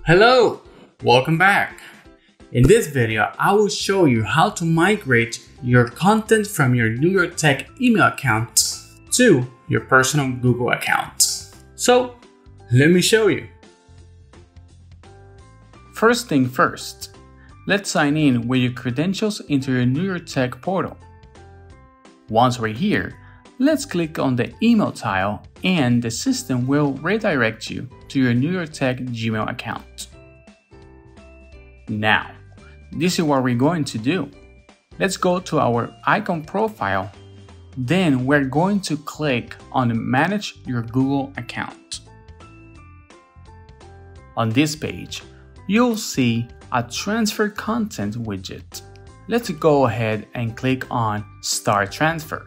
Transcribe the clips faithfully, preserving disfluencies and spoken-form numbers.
Hello, welcome back. In this video, I will show you how to migrate your content from your New York Tech email account to your personal Google account. So let me show you. First thing first, let's sign in with your credentials into your New York Tech portal. Once we're here, let's click on the email tile and the system will redirect you to your New York Tech Gmail account. Now, this is what we're going to do. Let's go to our icon profile. Then we're going to click on Manage your Google account. On this page, you'll see a Transfer Content widget. Let's go ahead and click on Start Transfer.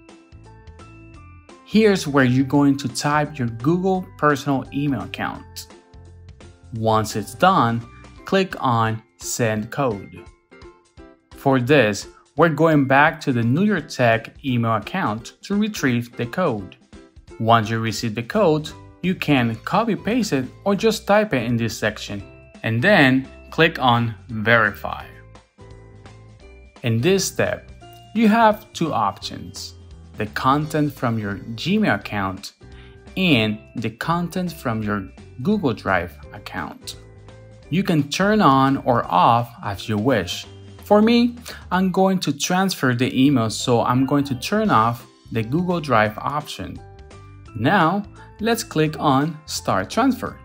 Here's where you're going to type your Google personal email account. Once it's done, click on Send Code. For this, we're going back to the New York Tech email account to retrieve the code. Once you receive the code, you can copy paste it or just type it in this section, and then click on Verify. In this step, you have two options: the content from your Gmail account and the content from your Google Drive account. You can turn on or off as you wish. For me, I'm going to transfer the email, so I'm going to turn off the Google Drive option. Now, let's click on Start Transfer.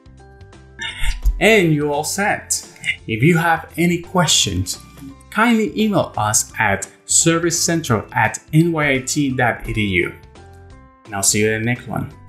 And you're all set. If you have any questions, kindly email us at servicecentral at n y i t dot e d u. And I'll see you in the next one.